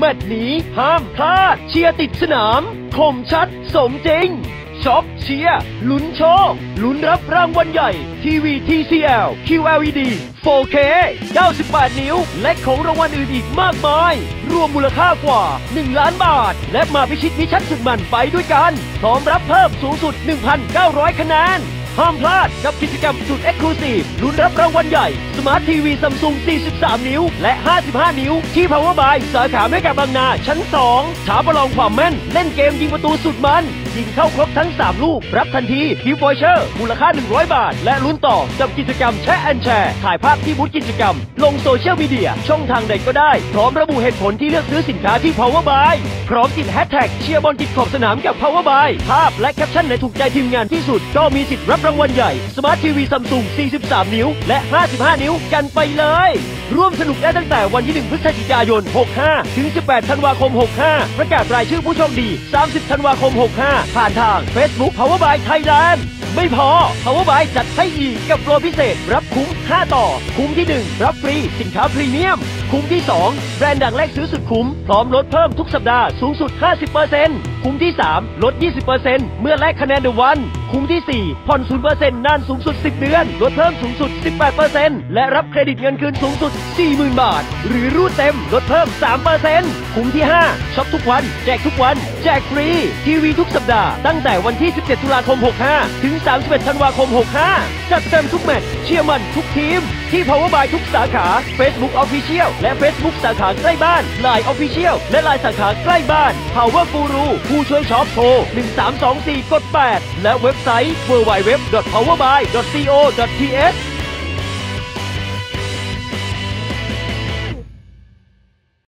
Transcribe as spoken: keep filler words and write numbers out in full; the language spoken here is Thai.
แมตช์นี้ห้ามพลาดเชียร์ติดสนามคมชัดสมจริงช็อปเชียร์ลุ้นโชคลุ้นรับรางวัลใหญ่ทีวี ที ซี แอล คิว แอล อี ดี โฟร์เค เก้าสิบแปด นิ้วและของรางวัลอื่นอีกมากมายรวมมูลค่ากว่าหนึ่งล้านบาทและมาพิชิตมิชชั่นสุดมันไปด้วยกันพร้อมรับเพิ่มสูงสุด หนึ่งพันเก้าร้อย คะแนนห้ามพลาดกับกิจกรรมสุดเอ็กซ์คลูซีฟลุ้นรับรางวัลใหญ่สมาร์ททีวีซัมซุงสี่สิบสาม นิ้วและห้าสิบห้า นิ้วที่ Power by สาขาเมกะบางนาชั้นสองท้าประลองความแม่นเล่นเกมยิงประตูสุดมันยิงเข้าครบทั้งสามลูกรับทันทีกิฟต์วอเชอร์มูลค่าหนึ่งร้อยบาทและลุ้นต่อกับกิจกรรมแชร์แอนแชร์ถ่ายภาพที่บูธกิจกรรมลงโซเชียลมีเดียช่องทางใดก็ได้พร้อมระบุเหตุผลที่เลือกซื้อสินค้าที่ Power by พร้อมติดแฮชแท็กเชียร์บอลติดขอบสนามกับ Power by ภาพและแคปชั่นไหนถูกใจทีมงานที่สุดก็มีสิทธิ์รับรางวัลใหญ่สมาร์ททีวีซัมซุงสี่สิบสาม นิ้วและห้าสิบห้า นิ้วกันไปเลยร่วมสนุกได้ตั้งแต่วันที่หนึ่งพฤศจิกายนหกห้าถึงสิบแปดธันวาคมหกห้าประกาศรายชื่อผู้โชคดีสามสิบธันวาคมหกห้าผ่านทาง Facebook Power by Thailand ไม่พอ Power by จัดให้อีกกับโปรพิเศษรับคุ้มห้าต่อคุ้มที่หนึ่งรับฟรีสินค้าพรีเมียมคุ้มที่สองแบรนด์ดังแลกซื้อสุดคุ้มพร้อมลดเพิ่มทุกสัปดาห์สูงสุด ห้าสิบเปอร์เซ็นต์ คุ้มที่สามลด ยี่สิบเปอร์เซ็นต์ เมื่อแลกคะแนนเดอะวันคุ้มที่สี่ผ่อน ศูนย์เปอร์เซ็นต์ นานสูงสุดสิบเดือนลดเพิ่มสูงสุด สิบแปดเปอร์เซ็นต์ และรับเครดิตเงินคืนสูงสุด สี่หมื่น บาทหรือรูดเต็มลดเพิ่ม สามเปอร์เซ็นต์ คุ้มที่ห้าช็อปทุกวันแจกทุกวันแจกฟรีทีวีทุกสัปดาห์ตั้งแต่วันที่สิบเจ็ดตุลาคมหกห้าถึงสามสิบเอ็ดธันวาคมหกห้าจัดเต็มทุกแมตช์เชียร์มันทุกทีมที่ Power by ทุกสาขา Facebook Official และ Facebook สาขาใกล้บ้าน ไลน์ Official และ ไลน์ สาขาใกล้บ้าน Power Guru ผู้ช่วยช็อปโทรหนึ่งสามสองสี่กดแปดและเว็บไซต์ ดับเบิลยู ดับเบิลยู ดับเบิลยู ดอท พาวเวอร์ บาย ดอท ซี โอ ดอท ที เอช